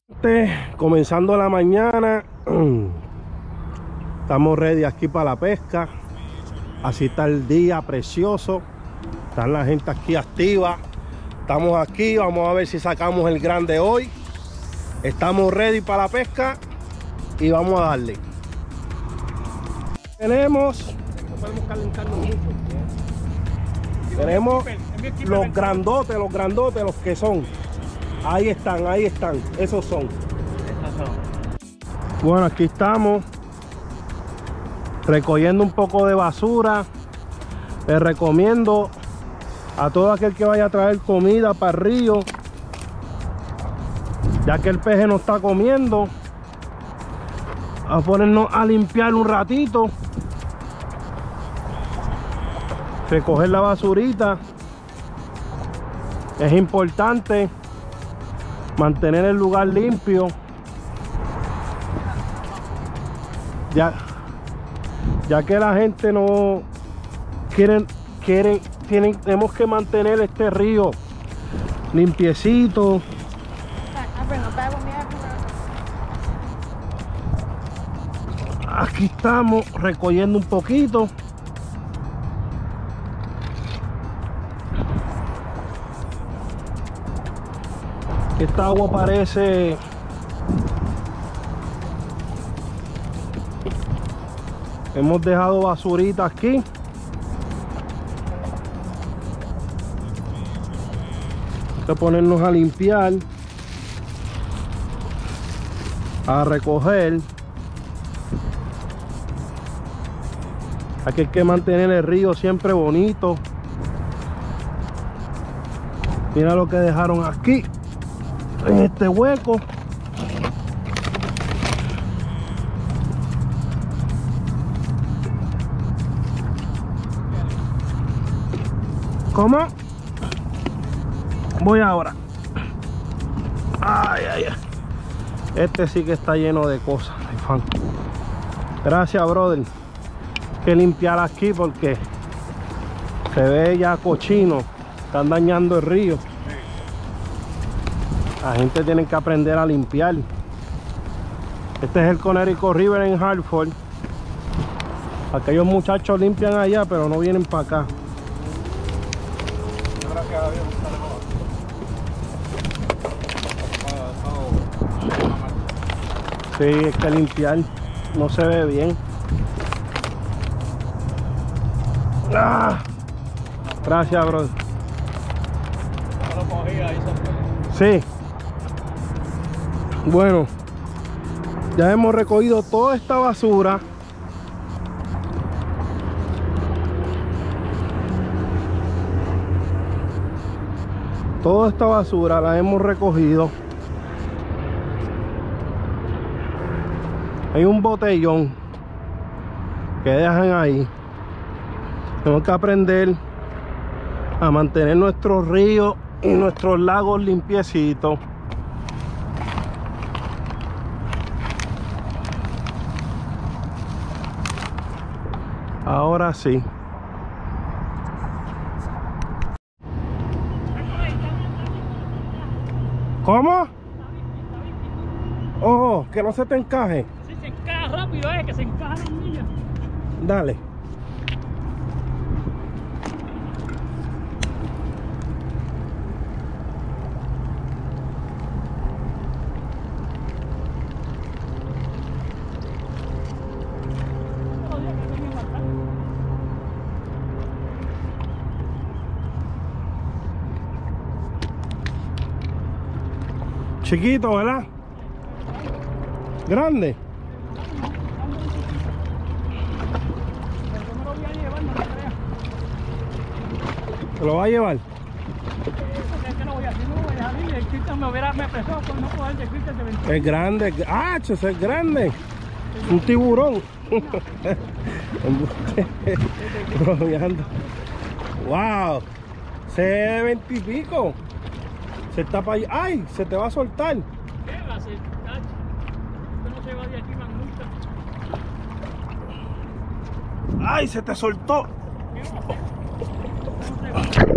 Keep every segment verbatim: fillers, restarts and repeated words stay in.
Comenzando la mañana, estamos ready aquí para la pesca. Así está el día precioso, están la gente aquí activa. Estamos aquí, vamos a ver si sacamos el grande hoy. Estamos ready para la pesca y vamos a darle. Tenemos no podemos calentarnos mucho. Tenemos los grandotes, los grandotes, los que son. Ahí están, ahí están, esos son. Bueno, aquí estamos recogiendo un poco de basura. Les recomiendo a todo aquel que vaya a traer comida para el río, ya que el peje no está comiendo, a ponernos a limpiar un ratito, recoger la basurita. Es importante mantener el lugar limpio, ya, ya que la gente no quieren, quieren, tienen, tenemos que mantener este río limpiecito. Aquí estamos recogiendo un poquito. Esta agua parece hemos dejado basurita aquí. Hay que ponernos a limpiar, a recoger. Aquí hay que mantener el río siempre bonito. Mira lo que dejaron aquí en este hueco. ¿Cómo? Voy ahora. Ay, ay, ay. Este sí que está lleno de cosas. Gracias, brother. Hay que limpiar aquí porque se ve ya cochino. Están dañando el río. La gente tiene que aprender a limpiar. Este es el Connecticut River en Hartford. Aquellos muchachos limpian allá, pero no vienen para acá. Sí, hay que limpiar. No se ve bien. ¡Ah! Gracias, bro. Sí. Bueno, ya hemos recogido toda esta basura. Toda esta basura la hemos recogido. Hay un botellón que dejan ahí. Tenemos que aprender a mantener nuestros ríos y nuestros lagos limpiecitos. Ahora sí. ¿Cómo? Oh, que no se te encaje. Sí, se encaja rápido, eh, que se encaja las millas. Dale. Chiquito, ¿verdad? Grande. ¿Te lo va a llevar? Es grande. ¡Ah, eso es grande! Un tiburón. ¡Wow! Se ve veinte y pico. Se está para allá. ¡Ay! Se te va a soltar. ¿Qué va a hacer? Esto no se va de aquí, man, nunca. ¡Ay! Se te soltó. ¿Qué va a hacer?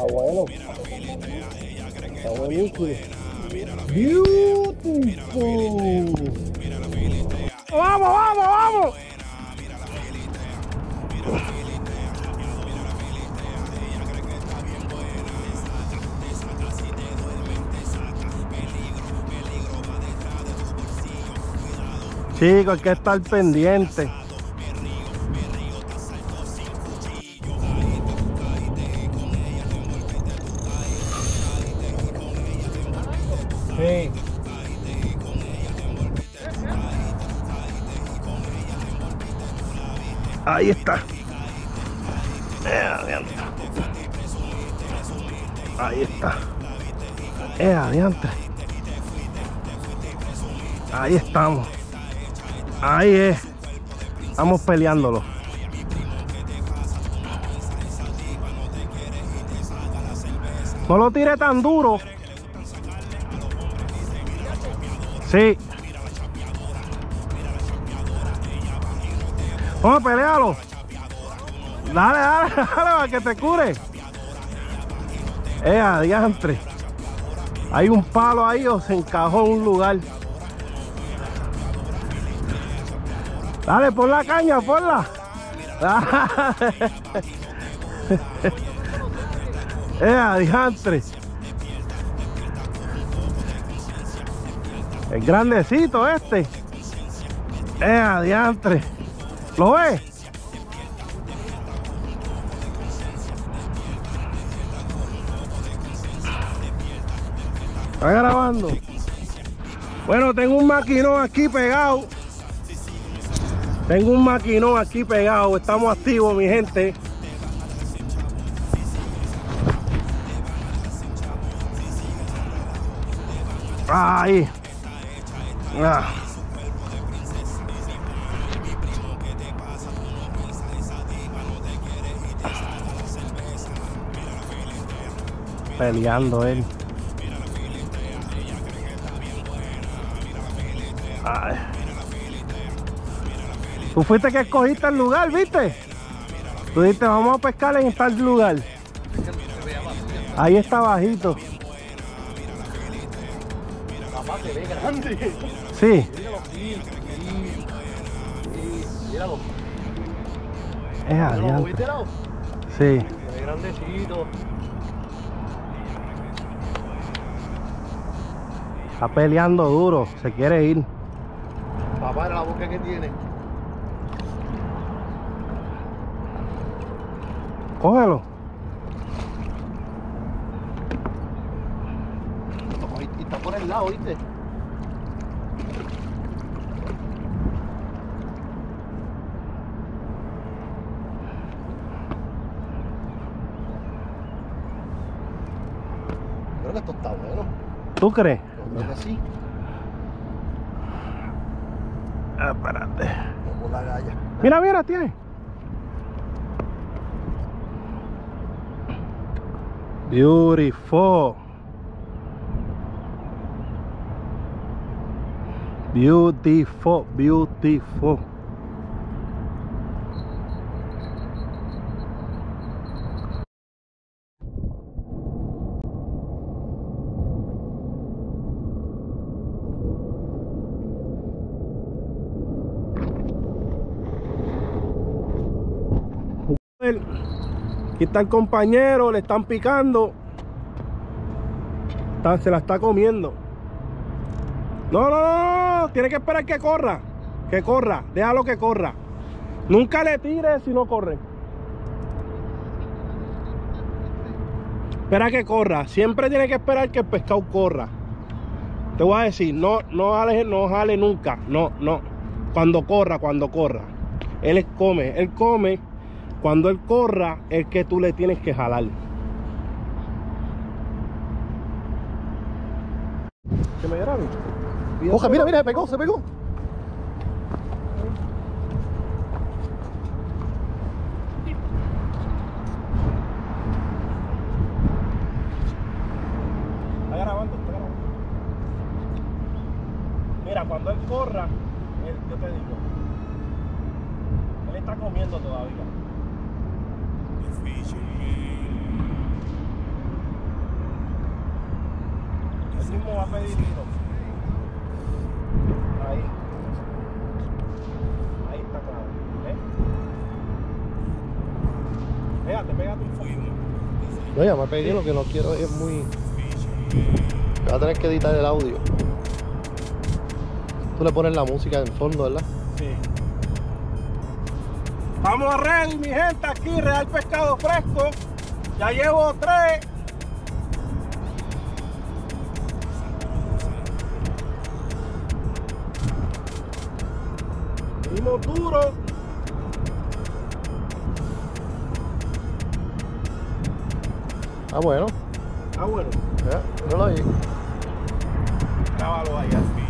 Está bueno. Está buenísimo. Beautiful. ¡Vamos, vamos, vamos! Chicos, hay que estar pendiente. Sí. Ahí está. Eh, Ahí está. Eh, adiante. Ahí estamos. Ahí es. Estamos peleándolo. No lo tire tan duro. Sí. Vamos, pelealo. Dale, dale, dale, para que te cure. Eh, adiantre. Hay un palo ahí o se encajó en un lugar. Dale, pon la caña, ponla. Eh, adiantre. El grandecito este. Eh, adiantre. ¿Lo ves? Está grabando. Bueno, tengo un maquinón aquí pegado. Tengo un maquinón aquí pegado. Estamos activos, mi gente. Ahí. Ah. Peleando él. Ay. Tú fuiste que escogiste el lugar, ¿viste? Tú dijiste, vamos a pescar en tal lugar. Ahí está bajito. Sí. Míralo. Es adiante. Sí. Es grandecito. Está peleando duro, se quiere ir. Papá, era la boca que tiene. Cógelo. Y está por el lado, ¿viste? Creo que esto está bueno. ¿Tú crees? Creo que sí. Ah, espérate. Vamos la galla. Mira, mira, tiene. Beautiful. Beautiful, beautiful. Aquí está el compañero, le están picando. Está, se la está comiendo. No, no, no, no, tiene que esperar que corra. Que corra, déjalo que corra. Nunca le tires si no corre. Espera que corra. Siempre tiene que esperar que el pescado corra. Te voy a decir, no, no jale, no jale nunca. No, no. Cuando corra, cuando corra. Él come, él come. Cuando él corra, es que tú le tienes que jalar. ¿Que me graben? Oja, mira, mira, se pegó, se pegó. Está grabando, está grabando. Mira, cuando él corra, él, yo te digo, él está comiendo todavía. mismo va a pedir tiro. Ahí. Ahí está claro. ¿Eh? Pégate, pégate un poquito. No, ya me pegué, lo que no quiero es muy... Voy a tener que editar el audio. Tú le pones la música en fondo, ¿verdad? Sí. Estamos ready, mi gente, aquí, Real Pescado Fresco. Ya llevo tres. Dimos duro. Ah, bueno. Ah, bueno. Ya, míralo ahí. Grábalo allá.